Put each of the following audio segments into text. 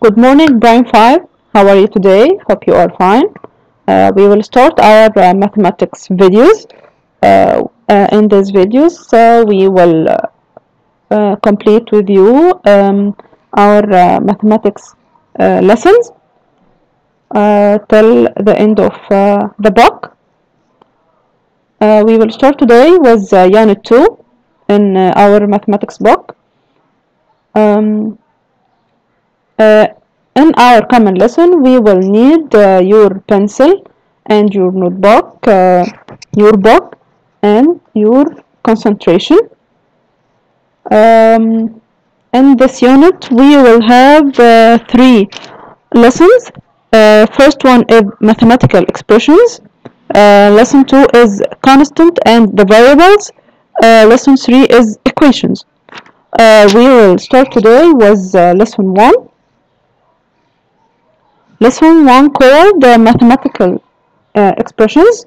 Good morning, Brian 5. How are you today? Hope you are fine. We will start our mathematics videos. In these videos, we will complete with you our mathematics lessons till the end of the book. We will start today with Unit 2 in our mathematics book. Um, uh, in our common lesson, we will need your pencil and your notebook, your book, and your concentration. In this unit, we will have three lessons. First one is mathematical expressions. Lesson 2 is constant and the variables. Lesson 3 is equations. We will start today with lesson 1. Lesson 1 called mathematical expressions.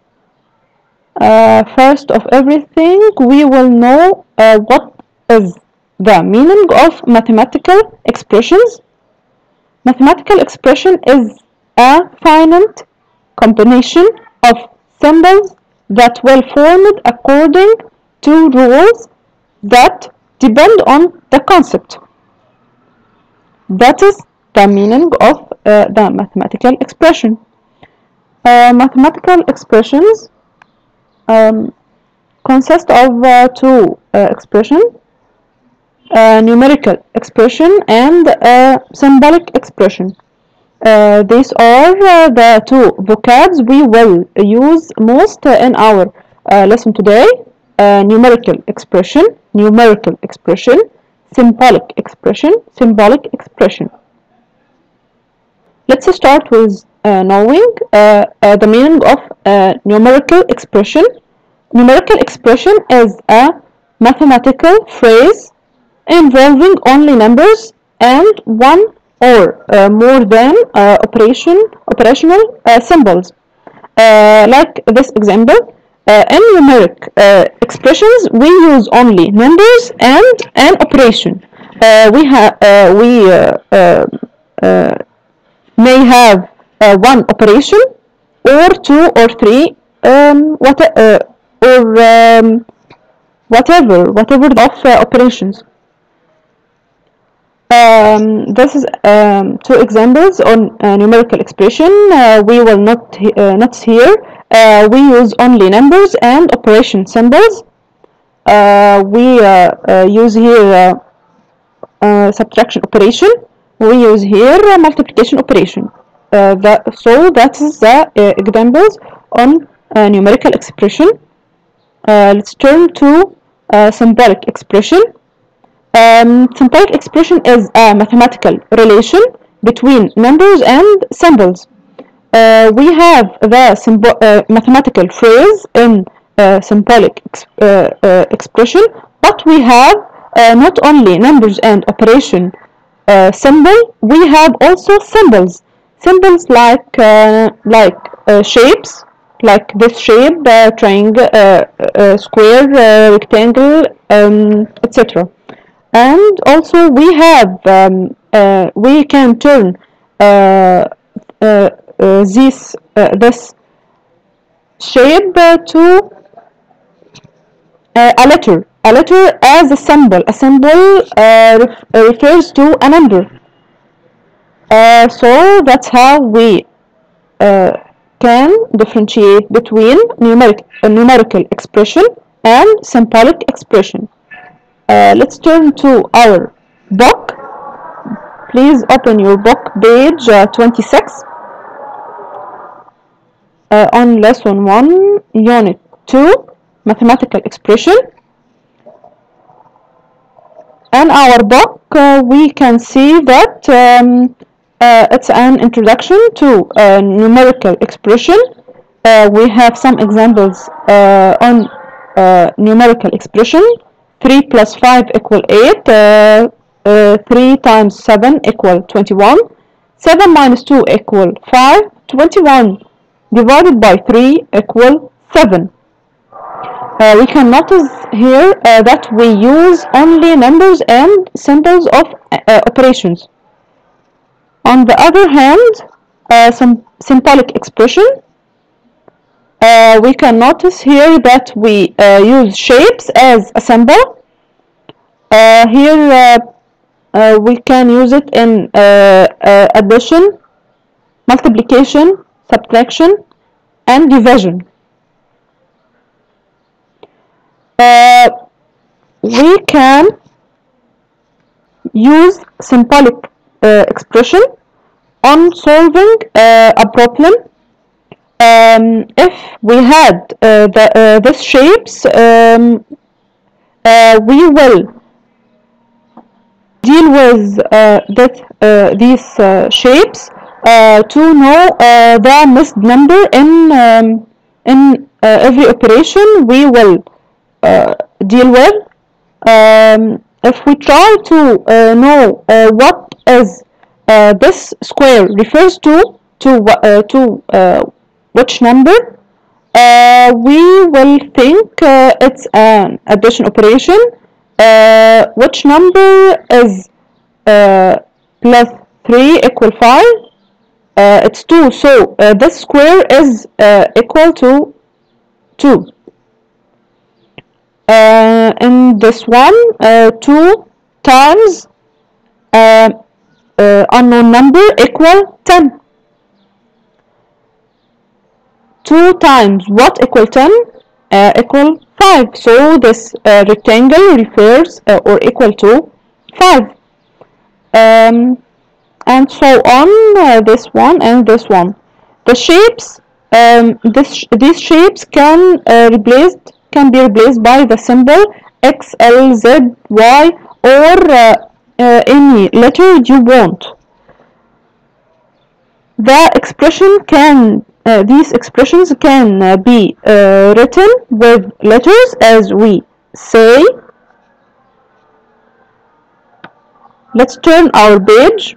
First of everything, we will know what is the meaning of mathematical expressions. Mathematical expression is a finite combination of symbols that will formed according to rules that depend on the concept. That is the meaning of the mathematical expression. Mathematical expressions consist of two expressions, numerical expression and symbolic expression. These are the two vocabs we will use most in our lesson today. Numerical expression, symbolic expression. Let's start with knowing the meaning of numerical expression. Numerical expression is a mathematical phrase involving only numbers and one or more than operational symbols. Like this example, in numeric expressions, we use only numbers and an operation. We may have one operation or two or three whatever of operations. This is two examples on numerical expression. We will not here. We use only numbers and operation symbols. We use here subtraction operation. We use here multiplication operation. So that is the examples on numerical expression. Let's turn to symbolic expression. Symbolic expression is a mathematical relation between numbers and symbols. We have the mathematical phrase in symbolic expression, but we have not only numbers and operation symbol, we have also symbols. Symbols like shapes, like this shape, triangle, square, rectangle, etc. And also we have we can turn this shape to a letter. A letter as a symbol. A symbol refers to a number. So that's how we can differentiate between numerical expression and symbolic expression. Let's turn to our book. Please open your book, page 26. On lesson 1, unit 2, mathematical expression. In our book, we can see that it's an introduction to numerical expression. We have some examples on numerical expression. 3 plus 5 equal 8, 3 times 7 equal 21, 7 minus 2 equal 5, 21 divided by 3 equal 7. We can notice here that we use only numbers and symbols of operations. On the other hand, some symbolic expression, we can notice here that we use shapes as a symbol. Here we can use it in addition, multiplication, subtraction, and division. Uh, we can use symbolic expression on solving a problem. If we had these shapes, we will deal with these shapes to know the missed number in every operation we will deal with. If we try to know what is this square refers to which number, we will think it's an addition operation. Which number is plus 3 equal 5? It's 2, so this square is equal to 2. In this one, 2 times unknown number equal 10. 2 times what equal 10? Equal 5. So this rectangle refers or equal to 5. And so on, this one and this one. The shapes, these shapes can be replaced by the symbol X, L, Z, Y, or any letter you want. These expressions can be written with letters as we say. Let's turn our page.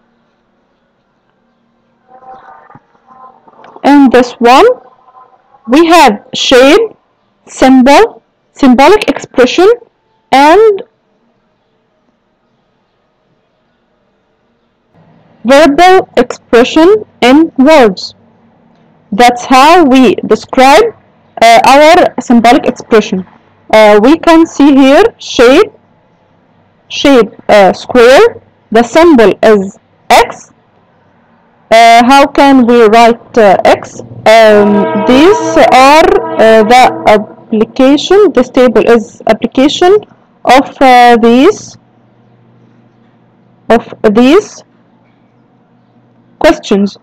In this one, we have shape, symbol, symbolic expression, and verbal expression in words. That's how we describe our symbolic expression. We can see here shape square. The symbol is X. How can we write X? These are the application. This table is application of these questions.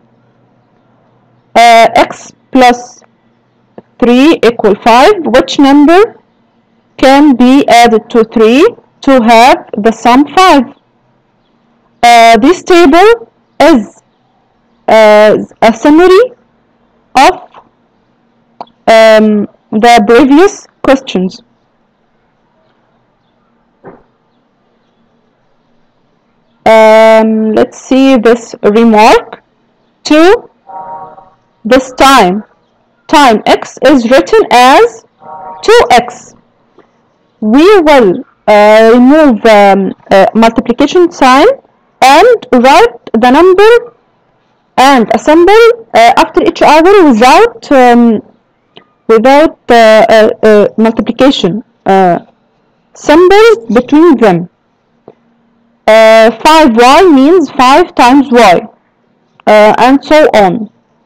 X plus 3 equal 5. Which number can be added to 3 to have the sum 5? This table is a summary of the previous questions. Let's see this remark. 2. This time x is written as 2x. We will remove multiplication sign and write the number and a symbol after each other without multiplication symbols between them. 5y means 5 times y, and so on.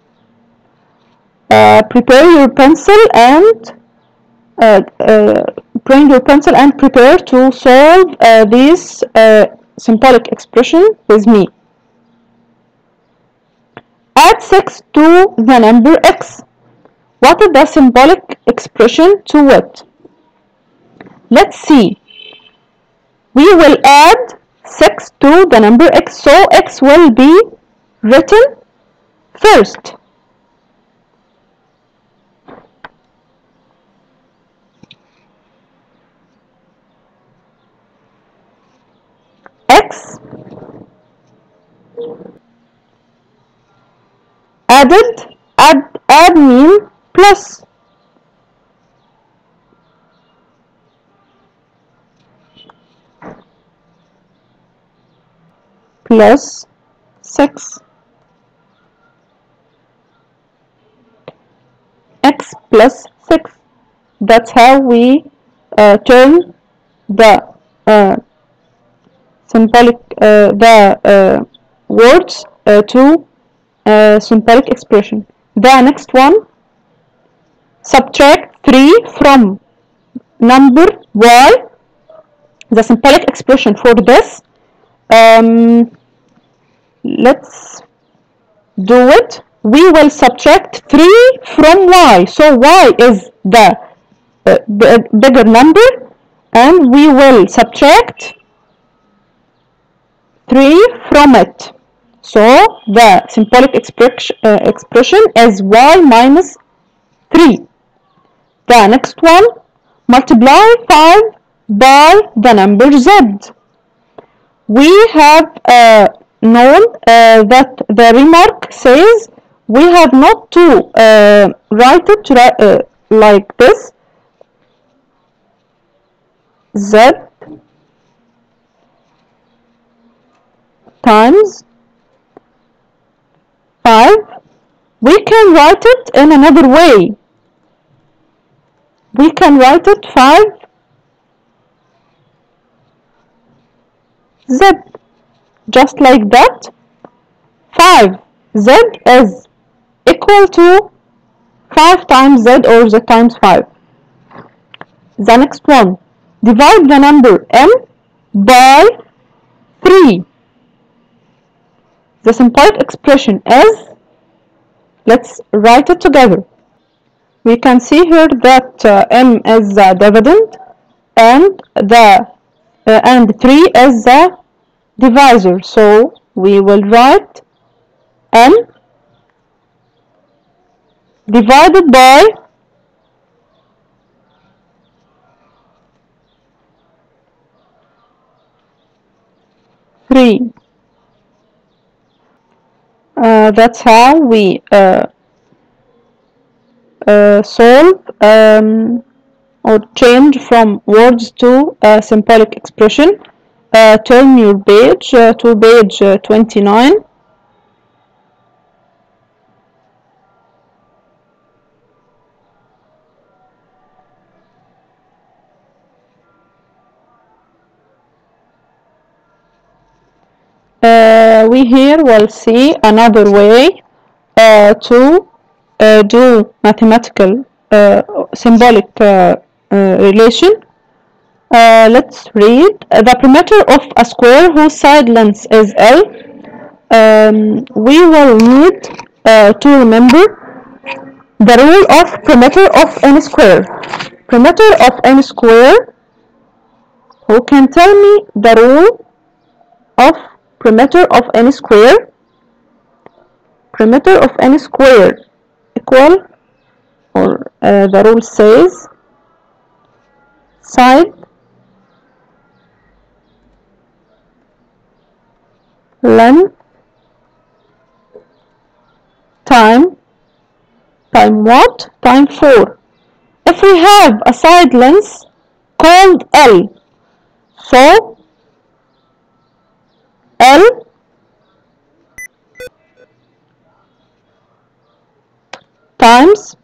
Prepare your pencil and bring your pencil and prepare to solve this symbolic expression with me. Add 6 to the number x. What is the symbolic expression to it? Let's see. We will add 6 to the number x, so x will be written first. X added, add mean plus. Plus 6. X plus 6. That's how we turn the symbolic words to symbolic expression. The next one, subtract 3 from number y. The symbolic expression for this, let's do it. We will subtract 3 from y. So y is the bigger number, and we will subtract 3 from it. So the symbolic expression is y minus 3. The next one, multiply 5 by the number z. We have known that the remark says we have not to write it like this, z times 5. We can write it in another way. We can write it 5 z, just like that. 5 z is equal to 5 times z, or z times 5. The next one, divide the number m by 3. The symbolic expression is, let's write it together. We can see here that m is the dividend, and 3 is the divisor. So we will write m divided by 3. That's how we solve or change from words to symbolic expression. Turn your page to page 29. We here will see another way to do mathematical symbolic relation. Let's read. The perimeter of a square whose side length is L. We will need to remember the rule of perimeter of any square. Perimeter of any square. Who can tell me the rule of perimeter of any square? Perimeter of any square equal, or the rule says, side length time what? Time 4. If we have a side length called L, so L times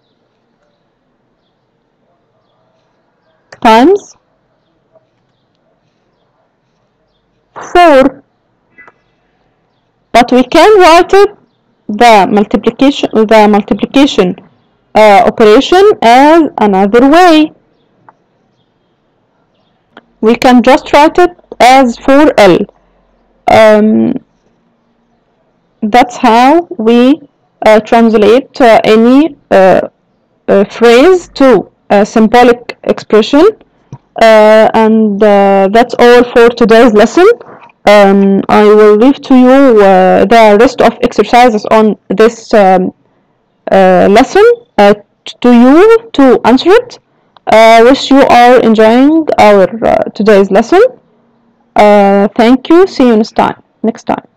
4, but we can write it the multiplication operation as another way. We can just write it as 4L. That's how we translate any phrase to a symbolic expression. And that's all for today's lesson. I will leave to you the rest of exercises on this lesson to you to answer it. Wish you are enjoying our today's lesson. Thank you. See you next time.